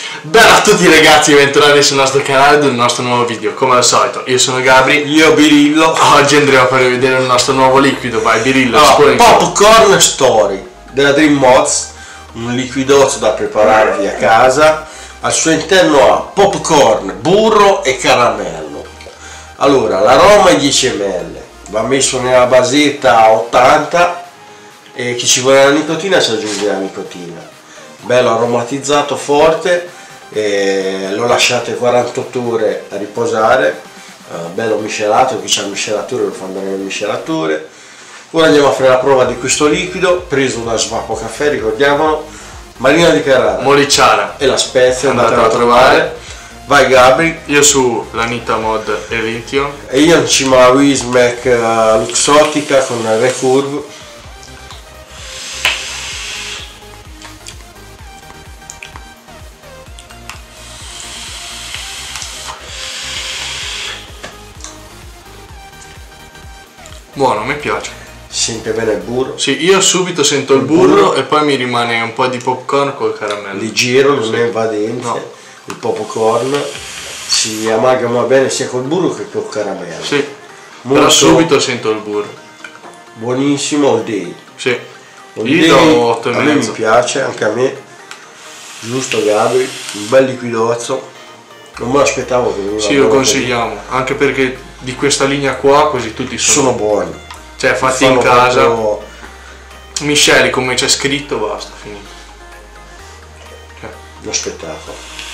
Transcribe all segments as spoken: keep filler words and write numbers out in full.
Bella a tutti ragazzi, bentornati sul nostro canale del nostro nuovo video. Come al solito, io sono Gabri, io Birillo. Oggi andremo a farvi vedere il nostro nuovo liquido. Vai Birillo, allora, Popcorn Story della Dream Mods, un liquidozzo da prepararvi a casa. Al suo interno ha popcorn, burro e caramello. Allora, l'aroma è dieci millilitri, va messo nella basetta a ottanta e chi ci vuole la nicotina ci aggiunge la nicotina. Bello aromatizzato, forte, e lo lasciate quarantotto ore a riposare, uh, bello miscelato. Chi c'ha il miscelatore lo fa andare nel miscelatore. Ora andiamo a fare la prova di questo liquido preso da Svapo Caffè, ricordiamolo, Marina di Carrara, Mollicciara e la Spezia, andatela a trovare. Vai Gabri. Io su l'Anita Mod Elitio e io in cima a Wismec uh, Luxottica con Recurve. Buono, mi piace. Si sente bene il burro? Sì, io subito sento il, il burro, burro e poi mi rimane un po' di popcorn col caramello. Leggero, non sì. è invadente. No. Il popcorn si amalgama bene sia col burro che col caramello. Sì, molto però subito sento il burro. Buonissimo, all day. Sì, all io day, do otto e a mezzo. me mi piace, anche a me. Giusto Gabri, un bel liquidozzo. Non me l'aspettavo che veniva. Sì, lo consigliamo, così. Anche perché di questa linea qua quasi tutti sono, sono buoni. Cioè fatti in casa, proprio... misceli come c'è scritto, basta, finito. Cioè. Lo spettacolo.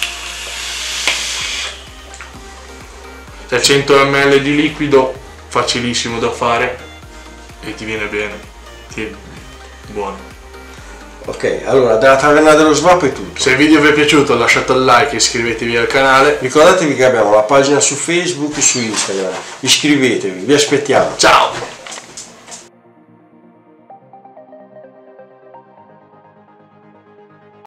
Cioè cento millilitri di liquido, facilissimo da fare e ti viene bene, ti è buono. Ok, allora dalla taverna dello Svapo è tutto. Se il video vi è piaciuto lasciate il like e iscrivetevi al canale. Ricordatevi che abbiamo la pagina su Facebook e su Instagram. Iscrivetevi, vi aspettiamo. Ciao!